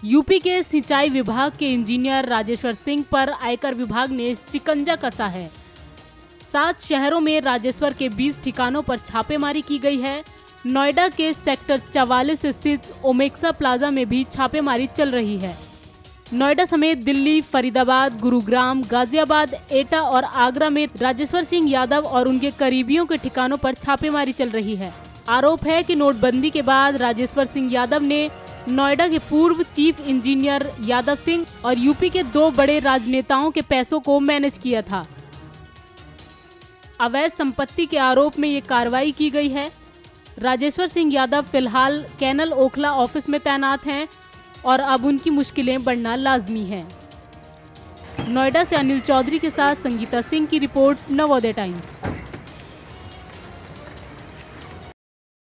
UP के सिंचाई विभाग के इंजीनियर राजेश्वर सिंह पर आयकर विभाग ने शिकंजा कसा है। 7 शहरों में राजेश्वर के 20 ठिकानों पर छापेमारी की गई है। नोएडा के सेक्टर 44 स्थित ओमेक्सा प्लाजा में भी छापेमारी चल रही है। नोएडा समेत दिल्ली, फरीदाबाद, गुरुग्राम, गाजियाबाद, एटा और आगरा में राजेश्वर सिंह यादव और उनके करीबियों के ठिकानों पर छापेमारी चल रही है। आरोप है कि नोटबंदी के बाद राजेश्वर सिंह यादव ने नोएडा के पूर्व चीफ इंजीनियर यादव सिंह और यूपी के 2 बड़े राजनेताओं के पैसों को मैनेज किया था। अवैध संपत्ति के आरोप में ये कार्रवाई की गई है। राजेश्वर सिंह यादव फिलहाल कैनल ओखला ऑफिस में तैनात हैं और अब उनकी मुश्किलें बढ़ना लाजमी है। नोएडा से अनिल चौधरी के साथ संगीता सिंह की रिपोर्ट, नवोदय टाइम्स।